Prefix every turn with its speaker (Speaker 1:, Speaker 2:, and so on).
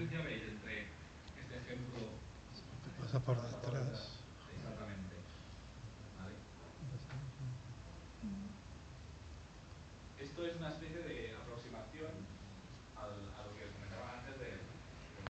Speaker 1: diferencia veis entre este ejemplo?
Speaker 2: Pasa por detrás.
Speaker 1: Exactamente. ¿Vale? Esto es una especie de aproximación al